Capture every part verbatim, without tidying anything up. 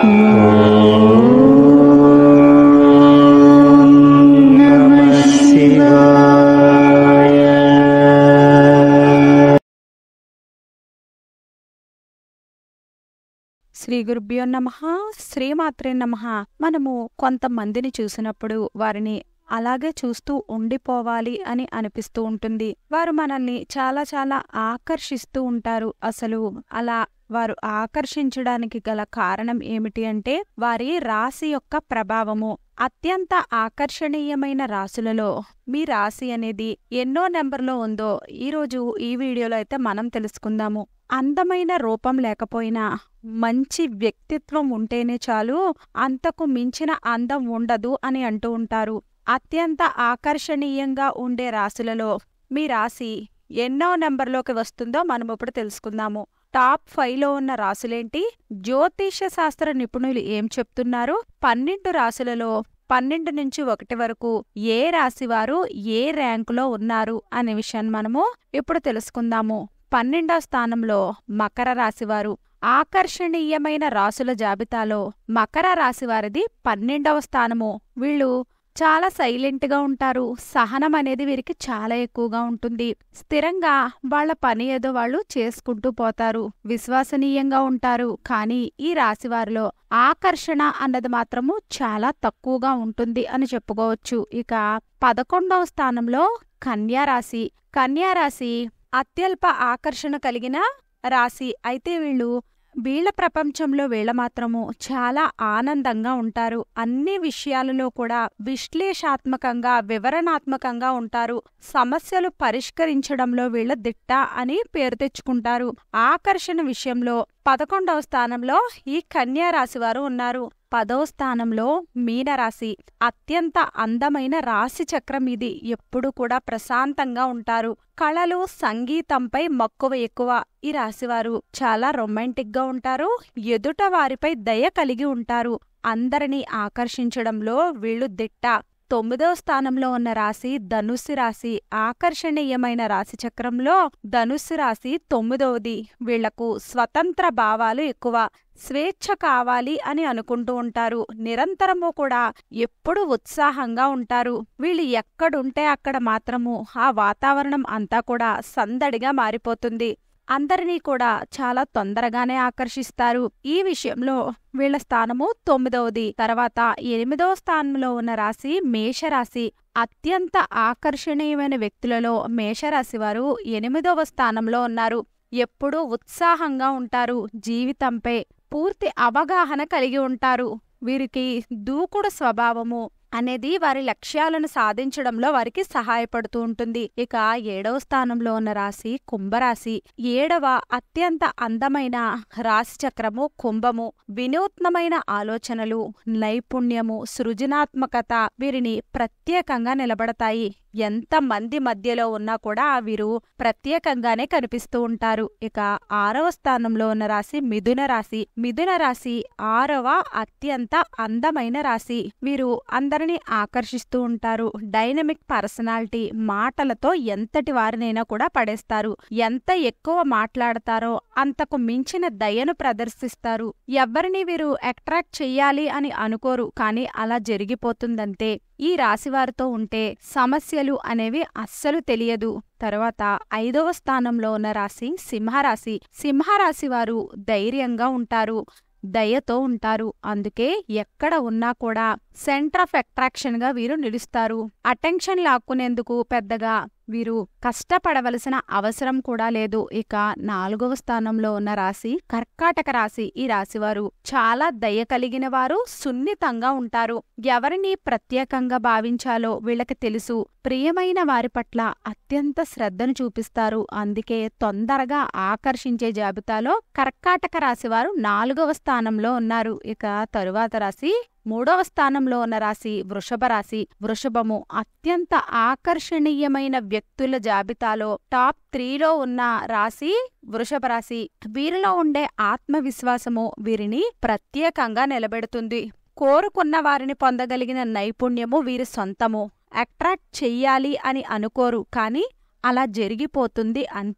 శ్రీ గురుభ్యో నమః. శ్రీమాత్రే నమః. మనము కొంతమందిని చూసినప్పుడు వారిని అలాగే చూస్తూ ఉండిపోవాలి అని అనిపిస్తూ ఉంటుంది. వారు మనల్ని చాలా చాలా ఆకర్షిస్తూ ఉంటారు. అసలు అలా వారు ఆకర్షించడానికి గల కారణం ఏమిటి అంటే వారి రాశి యొక్క ప్రభావము. అత్యంత ఆకర్షణీయమైన రాశులలో మీ రాశి అనేది ఎన్నో నెంబర్లో ఉందో ఈరోజు ఈ వీడియోలో అయితే మనం తెలుసుకుందాము. అందమైన రూపం లేకపోయినా మంచి వ్యక్తిత్వం ఉంటేనే చాలు, అంతకు మించిన అందం ఉండదు అని అంటూ ఉంటారు. అత్యంత ఆకర్షణీయంగా ఉండే రాశులలో మీ రాశి ఎన్నో నెంబర్లోకి వస్తుందో మనం ఇప్పుడు తెలుసుకుందాము. టాప్ ఫైవ్ లో ఉన్న రాశులేంటి, జ్యోతిష శాస్త్ర నిపుణులు ఏం చెప్తున్నారు, పన్నెండు రాశులలో పన్నెండు నుంచి ఒకటి వరకు ఏ రాశివారు ఏ ర్యాంకులో ఉన్నారు అనే విషయాన్ని మనము ఇప్పుడు తెలుసుకుందాము. పన్నెండవ స్థానంలో మకర రాశివారు. ఆకర్షణీయమైన రాశుల జాబితాలో మకర రాశివారిది పన్నెండవ స్థానము. వీళ్ళు చాలా సైలెంట్గా ఉంటారు. సహనం అనేది వీరికి చాలా ఎక్కువగా ఉంటుంది. స్థిరంగా వాళ్ల పని ఏదో వాళ్ళు చేసుకుంటూ పోతారు. విశ్వసనీయంగా ఉంటారు. కానీ ఈ రాశివారిలో ఆకర్షణ అన్నది మాత్రము చాలా తక్కువగా ఉంటుంది అని చెప్పుకోవచ్చు. ఇక పదకొండవ స్థానంలో కన్యా రాశి. కన్యా రాశి అత్యల్ప ఆకర్షణ కలిగిన రాశి. అయితే వీళ్ళు వీళ్ల ప్రపంచంలో వీళ్ల మాత్రము చాలా ఆనందంగా ఉంటారు. అన్ని విషయాలలో కూడా విశ్లేషాత్మకంగా వివరణాత్మకంగా ఉంటారు. సమస్యలు పరిష్కరించడంలో వీళ్ల దిట్ట అని పేరు తెచ్చుకుంటారు. ఆకర్షణ విషయంలో పదకొండవ స్థానంలో ఈ కన్యా రాశి వారు ఉన్నారు. పదవ స్థానంలో మీనరాశి. అత్యంత అందమైన రాశి చక్రం ఇది. ఎప్పుడు కూడా ప్రశాంతంగా ఉంటారు. కళలు సంగీతంపై మక్కువ ఎక్కువ. ఈ రాశివారు చాలా రొమాంటిక్ గా ఉంటారు. ఎదుట వారిపై దయ కలిగి ఉంటారు. అందరినీ ఆకర్షించడంలో వీళ్ళు దిట్ట. తొమ్మిదవ స్థానంలో ఉన్న రాశి ధనుస్సు రాశి. ఆకర్షణీయమైన రాశి చక్రంలో ధనుస్సు రాశి తొమ్మిదవది. వీళ్లకు స్వతంత్ర భావాలు ఎక్కువ. స్వేచ్ఛ కావాలి అని అనుకుంటూ ఉంటారు. నిరంతరము కూడా ఎప్పుడు ఉత్సాహంగా ఉంటారు. వీళ్ళు ఎక్కడుంటే అక్కడ మాత్రము ఆ వాతావరణం అంతా కూడా సందడిగా మారిపోతుంది. అందరినీ కూడా చాలా తొందరగానే ఆకర్షిస్తారు. ఈ విషయంలో వీళ్ల స్థానము తొమ్మిదవది. తర్వాత ఎనిమిదవ స్థానంలో ఉన్న రాశి మేషరాశి. అత్యంత ఆకర్షణీయమైన వ్యక్తులలో మేషరాశి వారు ఎనిమిదవ స్థానంలో ఉన్నారు. ఎప్పుడూ ఉత్సాహంగా ఉంటారు. జీవితంపై పూర్తి అవగాహన కలిగి ఉంటారు. వీరికి దూకుడు స్వభావము అనేది వారి లక్ష్యాలను సాధించడంలో వారికి సహాయపడుతూ ఉంటుంది. ఇక ఏడవ స్థానంలో ఉన్న రాశి కుంభరాశి. ఏడవ అత్యంత అందమైన రాశి చక్రము కుంభము. వినూత్నమైన ఆలోచనలు, నైపుణ్యము, సృజనాత్మకత వీరిని ప్రత్యేకంగా నిలబడతాయి. ఎంత మంది మధ్యలో ఉన్నా కూడా వీరు ప్రత్యేకంగానే కనిపిస్తూ ఉంటారు. ఇక ఆరవ స్థానంలో ఉన్న రాశి మిథున రాశి. మిథున రాశి ఆరవ అత్యంత అందమైన రాశి. వీరు అందరినీ ఆకర్షిస్తూ ఉంటారు. Dynamic personality. మాటలతో ఎంతటి వారినైనా కూడా పడేస్తారు. ఎంత ఎక్కువ మాట్లాడతారో అంతకు మించిన దయను ప్రదర్శిస్తారు. ఎవ్వరిని వీరు అట్రాక్ట్ చెయ్యాలి అని అనుకోరు. కానీ అలా జరిగిపోతుందంతే. ఈ రాశివారితో ఉంటే సమస్యలు అనేవి అస్సలు తెలియదు. తర్వాత ఐదవ స్థానంలో ఉన్న రాశి సింహరాశి. సింహరాశి వారు ధైర్యంగా ఉంటారు. దయతో ఉంటారు. అందుకే ఎక్కడ ఉన్నా కూడా సెంటర్ ఆఫ్ అట్రాక్షన్ గా వీరు నిలుస్తారు. అటెన్షన్ లాక్కునేందుకు పెద్దగా వీరు కష్టపడవలసిన అవసరం కూడా లేదు. ఇక నాలుగవ స్థానంలో ఉన్న రాశి కర్కాటక రాశి. ఈ రాశివారు చాలా దయ కలిగిన వారు. సున్నితంగా ఉంటారు. ఎవరిని ప్రత్యేకంగా భావించాలో వీళ్ళకి తెలుసు. ప్రియమైన వారి పట్ల అత్యంత శ్రద్ధను చూపిస్తారు. అందుకే తొందరగా ఆకర్షించే జాబితాలో కర్కాటక రాశివారు నాలుగవ స్థానంలో ఉన్నారు. ఇక తరువాత రాశి మూడవ స్థానంలో ఉన్న రాశి వృషభ రాశి. వృషభము అత్యంత ఆకర్షణీయమైన వ్యక్తుల జాబితాలో టాప్ త్రీలో ఉన్న రాశి వృషభ రాశి. వీరిలో ఉండే ఆత్మవిశ్వాసము వీరిని ప్రత్యేకంగా నిలబెడుతుంది. కోరుకున్న వారిని పొందగలిగిన నైపుణ్యము వీరి సొంతము. అట్రాక్ట్ చెయ్యాలి అని అనుకోరు. కానీ అలా జరిగిపోతుంది అంతే.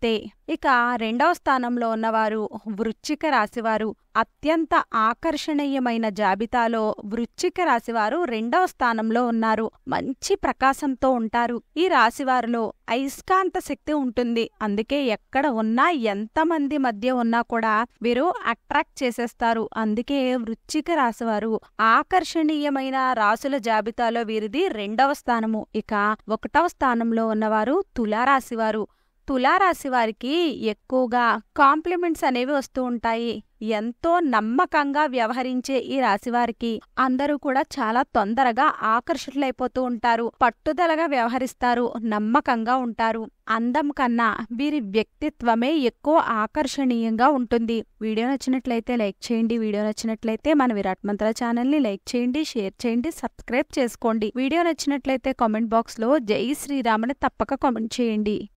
ఇక రెండవ స్థానంలో ఉన్నవారు వృశ్చిక రాశివారు. అత్యంత ఆకర్షణీయమైన జాబితాలో వృశ్చిక రాశివారు రెండవ స్థానంలో ఉన్నారు. మంచి ప్రకాశంతో ఉంటారు. ఈ రాశివారిలో అయస్కాంత శక్తి ఉంటుంది. అందుకే ఎక్కడ ఉన్నా ఎంతమంది మధ్య ఉన్నా కూడా వీరు అట్రాక్ట్ చేసేస్తారు. అందుకే వృశ్చిక రాశివారు ఆకర్షణీయమైన రాశుల జాబితాలో వీరిది రెండవ స్థానము. ఇక ఒకటవ స్థానంలో ఉన్నవారు తులారాశివారు. తులారాశి వారికి ఎక్కువగా కాంప్లిమెంట్స్ అనేవి వస్తూ ఉంటాయి. ఎంతో నమ్మకంగా వ్యవహరించే ఈ రాశివారికి అందరూ కూడా చాలా తొందరగా ఆకర్షితులైపోతూ ఉంటారు. పట్టుదలగా వ్యవహరిస్తారు, నమ్మకంగా ఉంటారు. అందం కన్నా వీరి వ్యక్తిత్వమే ఎక్కువ ఆకర్షణీయంగా ఉంటుంది. వీడియో నచ్చినట్లయితే లైక్ చేయండి. వీడియో నచ్చినట్లయితే మన విరాట్ మంత్ర ఛానల్ని లైక్ చేయండి, షేర్ చేయండి, సబ్స్క్రైబ్ చేసుకోండి. వీడియో నచ్చినట్లయితే కామెంట్ బాక్స్లో జై శ్రీరామ్ అని తప్పక కామెంట్ చేయండి.